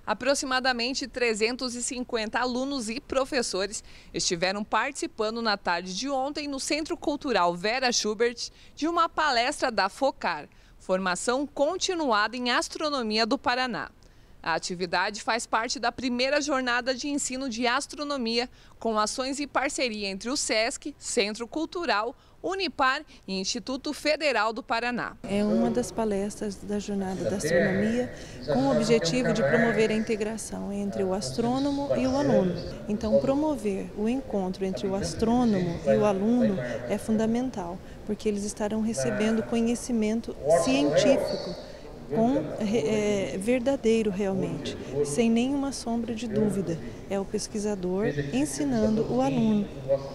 Aproximadamente 350 alunos e professores estiveram participando na tarde de ontem no Centro Cultural Vera Schubert de uma palestra da FOCAR, Formação Continuada em Astronomia do Paraná. A atividade faz parte da primeira jornada de ensino de astronomia, com ações e parceria entre o SESC, Centro Cultural, Unipar e Instituto Federal do Paraná. É uma das palestras da Jornada da Astronomia com o objetivo de promover a integração entre o astrônomo e o aluno. Então, promover o encontro entre o astrônomo e o aluno é fundamental, porque eles estarão recebendo conhecimento científico, verdadeiro realmente, sem nenhuma sombra de dúvida. É o pesquisador ensinando o aluno.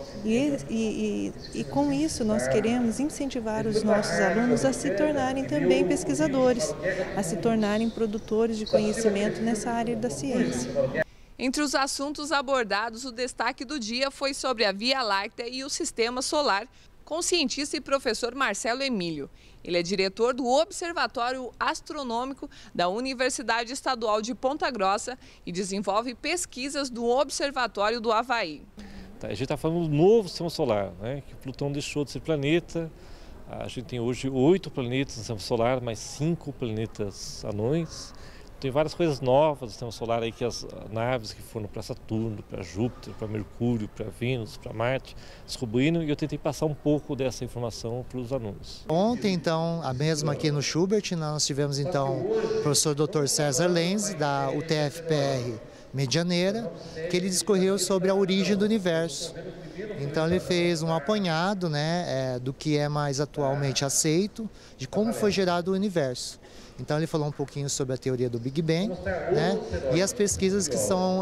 E com isso nós queremos incentivar os nossos alunos a se tornarem também pesquisadores, a se tornarem produtores de conhecimento nessa área da ciência. Entre os assuntos abordados, o destaque do dia foi sobre a Via Láctea e o Sistema Solar, com o cientista e professor Marcelo Emílio. Ele é diretor do Observatório Astronômico da Universidade Estadual de Ponta Grossa e desenvolve pesquisas do Observatório do Havaí. A gente está falando do novo sistema solar, né? Que Plutão deixou de ser planeta. A gente tem hoje 8 planetas no sistema solar, mais 5 planetas anões. Tem várias coisas novas no sistema solar aí, que as naves que foram para Saturno, para Júpiter, para Mercúrio, para Vênus, para Marte, descobriram, e eu tentei passar um pouco dessa informação para os alunos. Ontem, então, a mesma aqui no Schubert, nós tivemos então o professor Dr. César Lenz, da UTF-PR Medianeira, que ele discorreu sobre a origem do universo. Então ele fez um apanhado, né, do que é mais atualmente aceito, de como foi gerado o universo. Então ele falou um pouquinho sobre a teoria do Big Bang, né, e as pesquisas que são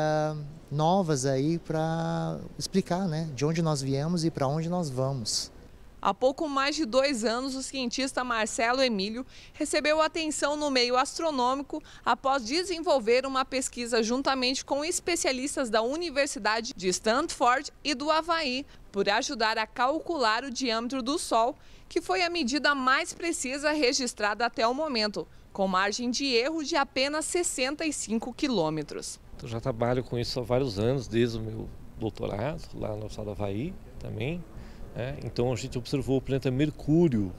novas aí para explicar, né, de onde nós viemos e para onde nós vamos. Há pouco mais de 2 anos, o cientista Marcelo Emílio recebeu atenção no meio astronômico após desenvolver uma pesquisa juntamente com especialistas da Universidade de Stanford e do Havaí, por ajudar a calcular o diâmetro do Sol, que foi a medida mais precisa registrada até o momento, com margem de erro de apenas 65 quilômetros. Eu já trabalho com isso há vários anos, desde o meu doutorado, lá no estado do Havaí também. Então a gente observou o planeta Mercúrio,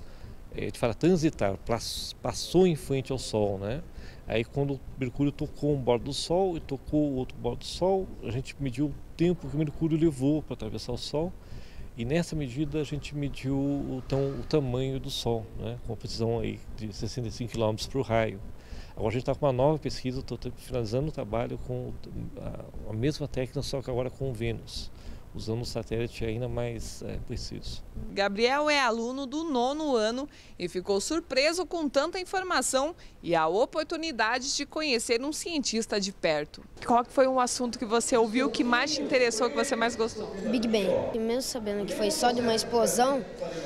a gente fala transitar, passou em frente ao Sol, né? Aí quando o Mercúrio tocou um bordo do Sol e tocou o outro bordo do Sol, a gente mediu o tempo que o Mercúrio levou para atravessar o Sol, e nessa medida a gente mediu o tamanho do Sol, né? Com precisão aí de 65 km por raio. Agora a gente está com uma nova pesquisa, estou finalizando o trabalho com a mesma técnica, só que agora com Vênus, usando um satélite ainda mais preciso. Gabriel é aluno do 9º ano e ficou surpreso com tanta informação e a oportunidade de conhecer um cientista de perto. Qual foi um assunto que você ouviu que mais te interessou, que você mais gostou? Big Bang. E mesmo sabendo que foi só de uma explosão,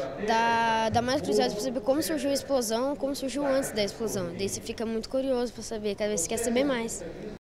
dá mais curiosidade para saber como surgiu a explosão, como surgiu antes da explosão. Daí você fica muito curioso para saber, cada vez você quer saber mais.